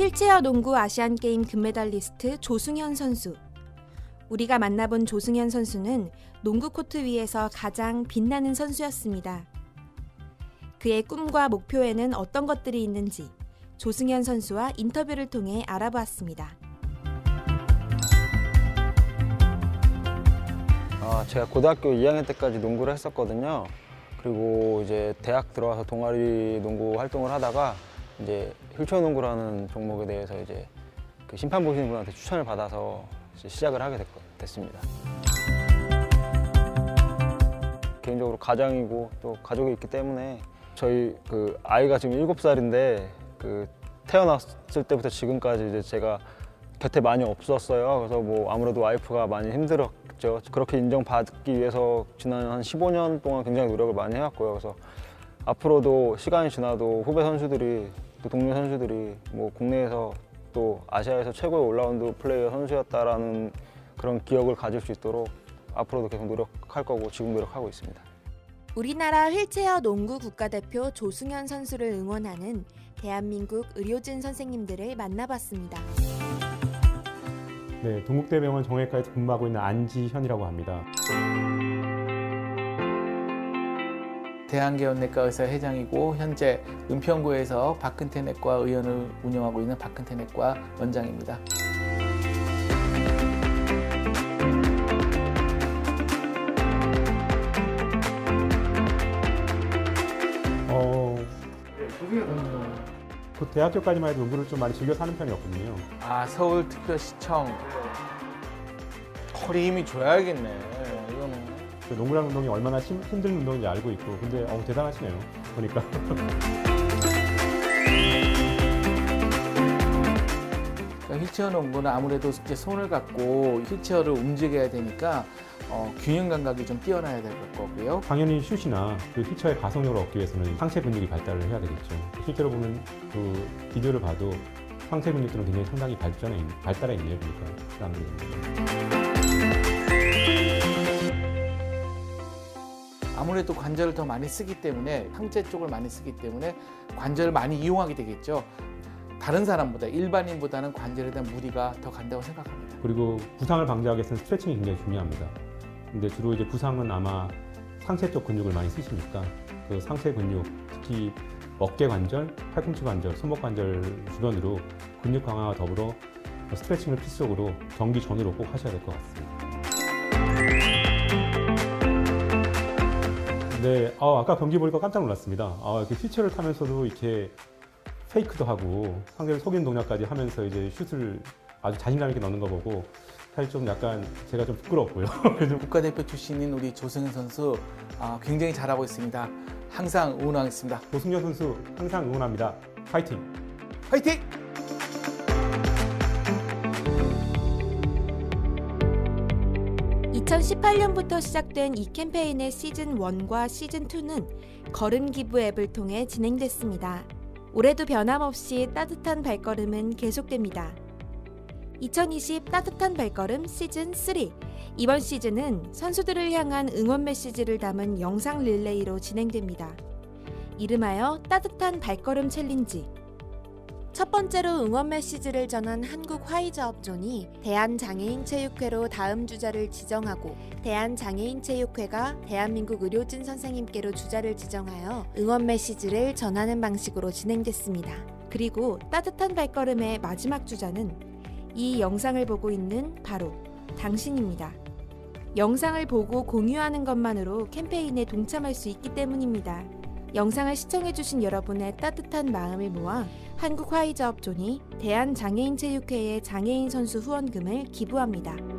휠체어 농구 아시안게임 금메달리스트 조승현 선수. 우리가 만나본 조승현 선수는 농구 코트 위에서 가장 빛나는 선수였습니다. 그의 꿈과 목표에는 어떤 것들이 있는지 조승현 선수와 인터뷰를 통해 알아보았습니다. 제가 고등학교 2학년 때까지 농구를 했었거든요. 그리고 이제 대학 들어와서 동아리 농구 활동을 하다가 이제 휠체어 농구라는 종목에 대해서 이제 그 심판 보시는 분한테 추천을 받아서 이제 시작을 하게 됐습니다. 개인적으로 가장이고 또 가족이 있기 때문에 저희 그 아이가 지금 7살인데 그 태어났을 때부터 지금까지 이제 제가 곁에 많이 없었어요. 그래서 뭐 아무래도 와이프가 많이 힘들었죠. 그렇게 인정받기 위해서 지난 한 15년 동안 굉장히 노력을 많이 해왔고요. 그래서 앞으로도 시간이 지나도 후배 선수들이 또 동료 선수들이 뭐 국내에서 또 아시아에서 최고의 올라운드 플레이어 선수였다라는 그런 기억을 가질 수 있도록 앞으로도 계속 노력할 거고 지금 노력하고 있습니다. 우리나라 휠체어 농구 국가대표 조승현 선수를 응원하는 대한민국 의료진 선생님들을 만나봤습니다. 네, 동국대병원 정형외과에서 근무하고 있는 안지현이라고 합니다. 대한개원내과 의사 회장이고 현재 은평구에서 박근태 내과 의원을 운영하고 있는 박근태 내과 원장입니다. 그 대학교까지만 해도 농구를 좀 많이 즐겨 사는 편이었거든요. 서울특별시청 허리 힘이 좋아야겠네. 이거는. 그 농구라는 운동이 얼마나 힘든 운동인지 알고 있고, 근데 대단하시네요. 보니까. 휠체어 농구는 아무래도 이제 손을 갖고 휠체어를 움직여야 되니까 균형 감각이 좀 뛰어나야 될 거고요. 당연히 슛이나 그 휠체어의 가속력을 얻기 위해서는 상체 근육이 발달을 해야 되겠죠. 실제로 보면 그 비디오를 봐도 상체 근육들은 굉장히 상당히 발달해 있네요. 그러니까 사람들이. 아무래도 관절을 더 많이 쓰기 때문에 상체 쪽을 많이 쓰기 때문에 관절을 많이 이용하게 되겠죠. 다른 사람보다 일반인보다는 관절에 대한 무리가 더 간다고 생각합니다. 그리고 부상을 방지하기 위해서는 스트레칭이 굉장히 중요합니다. 근데 주로 이제 부상은 아마 상체 쪽 근육을 많이 쓰시니까 그 상체 근육, 특히 어깨 관절, 팔꿈치 관절, 손목 관절 주변으로 근육 강화와 더불어 스트레칭을 필수적으로 경기 전후로 꼭 하셔야 될 것 같습니다. 네, 아까 경기 보니까 깜짝 놀랐습니다. 이렇게 휠체어를 타면서도 이렇게 페이크도 하고 상대를 속이는 동작까지 하면서 이제 슛을 아주 자신감 있게 넣는 거 보고 사실 좀 약간 제가 좀 부끄럽고요. 국가대표 출신인 우리 조승현 선수 굉장히 잘하고 있습니다. 항상 응원하겠습니다. 조승현 선수 항상 응원합니다. 파이팅! 파이팅! 2018년부터 시작된 이 캠페인의 시즌1과 시즌2는 걸음 기부 앱을 통해 진행됐습니다. 올해도 변함없이 따뜻한 발걸음은 계속됩니다. 2020 따뜻한 발걸음 시즌3. 이번 시즌은 선수들을 향한 응원 메시지를 담은 영상 릴레이로 진행됩니다. 이름하여 따뜻한 발걸음 챌린지. 첫 번째로 응원 메시지를 전한 한국화의자업존이 대한장애인체육회로 다음 주자를 지정하고 대한장애인체육회가 대한민국 의료진 선생님께로 주자를 지정하여 응원 메시지를 전하는 방식으로 진행됐습니다. 그리고 따뜻한 발걸음의 마지막 주자는 이 영상을 보고 있는 바로 당신입니다. 영상을 보고 공유하는 것만으로 캠페인에 동참할 수 있기 때문입니다. 영상을 시청해주신 여러분의 따뜻한 마음을 모아 한국화의자업존이 대한장애인체육회에 장애인 선수 후원금을 기부합니다.